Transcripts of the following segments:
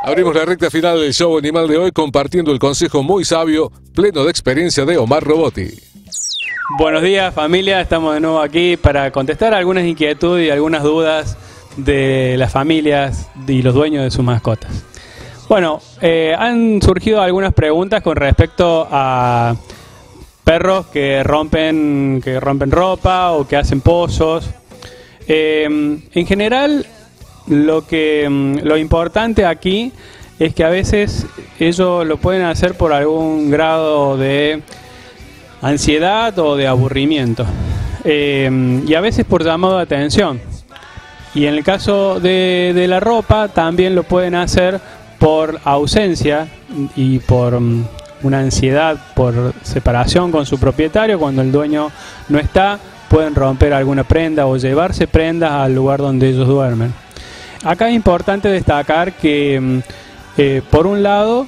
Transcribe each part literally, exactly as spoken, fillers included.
Abrimos la recta final del show animal de hoy compartiendo el consejo muy sabio, pleno de experiencia de Omar Robotti. Buenos días, familia, estamos de nuevo aquí para contestar algunas inquietudes y algunas dudas de las familias y los dueños de sus mascotas. Bueno, eh, han surgido algunas preguntas con respecto a perros que rompen, que rompen ropa o que hacen pozos. Eh, en general, lo que lo importante aquí es que a veces ellos lo pueden hacer por algún grado de ansiedad o de aburrimiento, eh, y a veces por llamado de atención. Y en el caso de, de la ropa también lo pueden hacer por ausencia y por um, una ansiedad por separación con su propietario. Cuando el dueño no está, pueden romper alguna prenda o llevarse prendas al lugar donde ellos duermen. Acá es importante destacar que eh, por un lado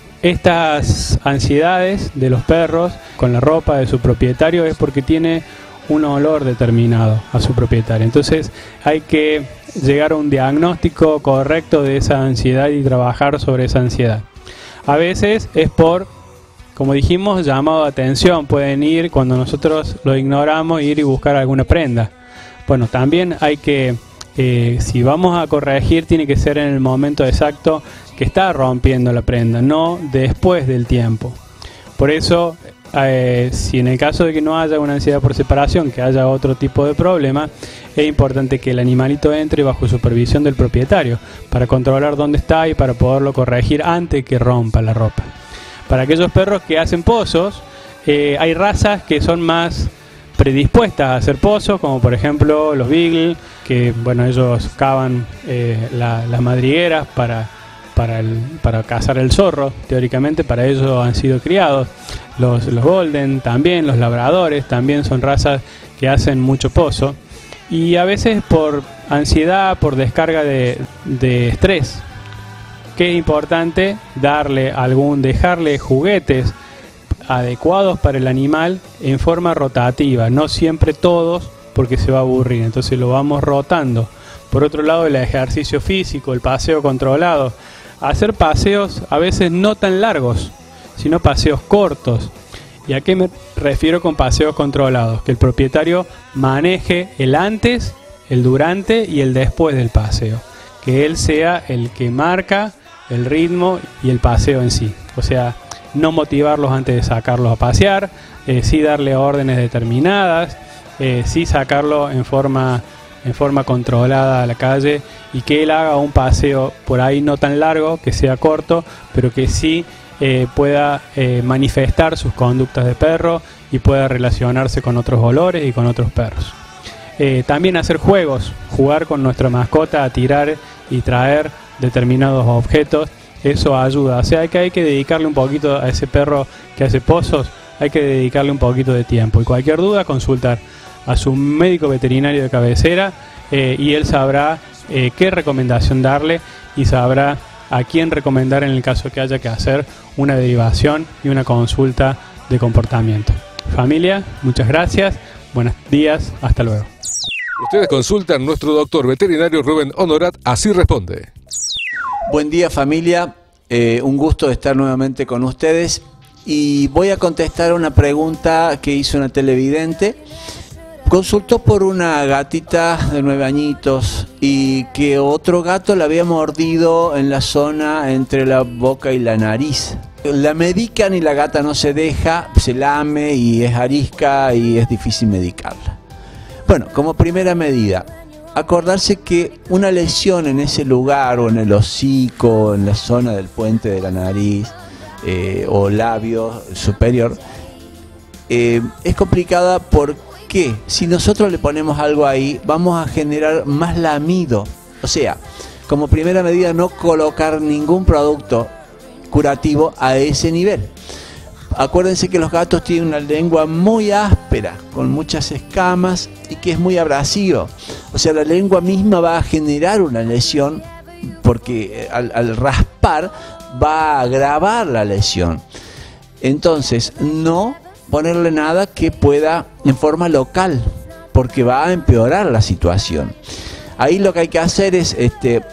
estas ansiedades de los perros con la ropa de su propietario es porque tiene un olor determinado a su propietario. Entonces hay que llegar a un diagnóstico correcto de esa ansiedad y trabajar sobre esa ansiedad. A veces es por, como dijimos, llamado de atención. Pueden ir cuando nosotros lo ignoramos, ir y buscar alguna prenda. Bueno, también hay que, eh, si vamos a corregir, tiene que ser en el momento exacto que está rompiendo la prenda, no después del tiempo. Por eso, eh, si en el caso de que no haya una ansiedad por separación, que haya otro tipo de problema, es importante que el animalito entre bajo supervisión del propietario para controlar dónde está y para poderlo corregir antes que rompa la ropa. Para aquellos perros que hacen pozos, eh, hay razas que son más predispuestas a hacer pozos, como por ejemplo los Beagle, que bueno, ellos cavan eh, la, las madrigueras para Para, el, para cazar el zorro. Teóricamente para ello han sido criados. Los, los Golden también, los Labradores también son razas que hacen mucho pozo, y a veces por ansiedad, por descarga de, de estrés, que es importante darle algún, dejarle juguetes adecuados para el animal en forma rotativa, no siempre todos, porque se va a aburrir, entonces lo vamos rotando. Por otro lado, el ejercicio físico, el paseo controlado, hacer paseos a veces no tan largos, sino paseos cortos. ¿Y a qué me refiero con paseos controlados? Que el propietario maneje el antes, el durante y el después del paseo. Que él sea el que marca el ritmo y el paseo en sí. O sea, no motivarlos antes de sacarlos a pasear, eh, sí darle órdenes determinadas, eh, sí sacarlo en forma... en forma controlada a la calle, y que él haga un paseo por ahí no tan largo, que sea corto, pero que sí eh, pueda eh, manifestar sus conductas de perro y pueda relacionarse con otros olores y con otros perros. Eh, también hacer juegos, jugar con nuestra mascota a tirar y traer determinados objetos, eso ayuda. O sea, que hay que dedicarle un poquito a ese perro que hace pozos, hay que dedicarle un poquito de tiempo. Y cualquier duda, consultar a su médico veterinario de cabecera, eh, y él sabrá eh, qué recomendación darle y sabrá a quién recomendar en el caso que haya que hacer una derivación y una consulta de comportamiento. Familia, muchas gracias, buenos días, hasta luego. Ustedes consultan nuestro doctor veterinario Rubén Honorat, así responde. Buen día, familia, eh, un gusto estar nuevamente con ustedes, y voy a contestar una pregunta que hizo una televidente. Consultó por una gatita de nueve añitos y que otro gato la había mordido en la zona entre la boca y la nariz. La medican y la gata no se deja, se lame y es arisca y es difícil medicarla. Bueno, como primera medida, acordarse que una lesión en ese lugar, o en el hocico, en la zona del puente de la nariz eh, o labio superior, eh, es complicada porque que si nosotros le ponemos algo ahí, vamos a generar más lamido. O sea, como primera medida, no colocar ningún producto curativo a ese nivel. Acuérdense que los gatos tienen una lengua muy áspera, con muchas escamas, y que es muy abrasivo. O sea, la lengua misma va a generar una lesión, porque al, al raspar va a agravar la lesión. Entonces, no ponerle nada que pueda en forma local, porque va a empeorar la situación. Ahí lo que hay que hacer es este,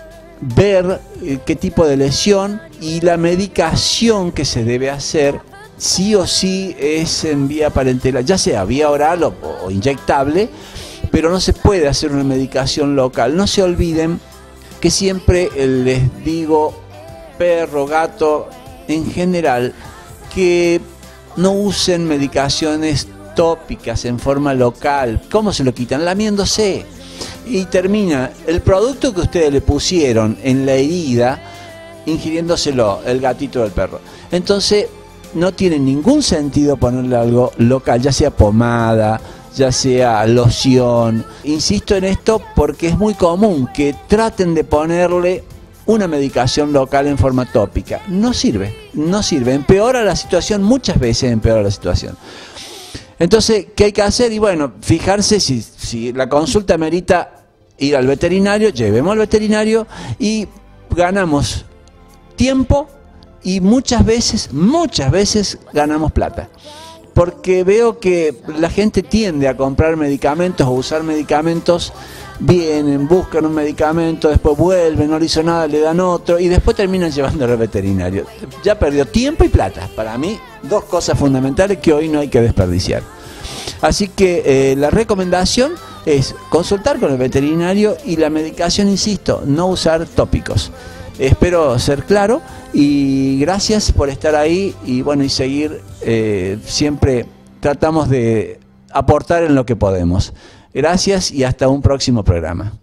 ver eh, qué tipo de lesión y la medicación que se debe hacer, sí o sí es en vía parenteral, ya sea vía oral o, o inyectable, pero no se puede hacer una medicación local. No se olviden que siempre les digo, perro, gato, en general, que no usen medicaciones tópicas en forma local. ¿Cómo se lo quitan? Lamiéndose. Y termina el producto que ustedes le pusieron en la herida, ingiriéndoselo el gatito del perro. Entonces no tiene ningún sentido ponerle algo local, ya sea pomada, ya sea loción. Insisto en esto porque es muy común que traten de ponerle una medicación local en forma tópica. No sirve, no sirve. Empeora la situación, muchas veces empeora la situación. Entonces, ¿qué hay que hacer? Y bueno, fijarse si, si la consulta merita ir al veterinario, llevemos al veterinario y ganamos tiempo y muchas veces, muchas veces ganamos plata. Porque veo que la gente tiende a comprar medicamentos o usar medicamentos, vienen, buscan un medicamento, después vuelven, no le hizo nada, le dan otro y después terminan llevándolo al veterinario. Ya perdió tiempo y plata. Para mí, dos cosas fundamentales que hoy no hay que desperdiciar. Así que eh, la recomendación es consultar con el veterinario y la medicación, insisto, no usar tópicos. Espero ser claro y gracias por estar ahí y bueno y seguir, eh, siempre tratamos de aportar en lo que podemos. Gracias y hasta un próximo programa.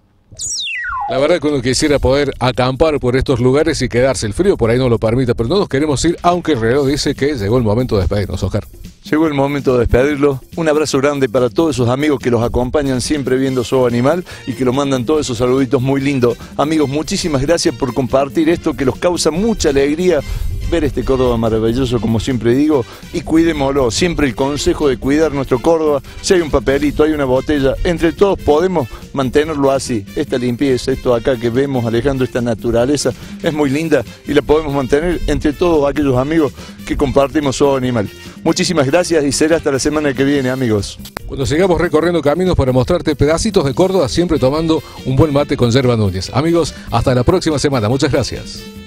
La verdad que uno quisiera poder acampar por estos lugares y quedarse. El frío por ahí no lo permite, pero no nos queremos ir, aunque el reloj dice que llegó el momento de despedirnos, Oscar. Llegó el momento de despedirlo. Un abrazo grande para todos esos amigos que los acompañan siempre viendo Show Animal y que los mandan todos esos saluditos muy lindos. Amigos, muchísimas gracias por compartir esto que los causa mucha alegría ver este Córdoba maravilloso, como siempre digo, y cuidémoslo. Siempre el consejo de cuidar nuestro Córdoba. Si hay un papelito, hay una botella, entre todos podemos mantenerlo así. Esta limpieza, esto acá que vemos, Alejandro, esta naturaleza es muy linda y la podemos mantener entre todos aquellos amigos que compartimos Show Animal. Muchísimas gracias y será hasta la semana que viene, amigos. Cuando sigamos recorriendo caminos para mostrarte pedacitos de Córdoba, siempre tomando un buen mate con Yerba Núñez. Amigos, hasta la próxima semana. Muchas gracias.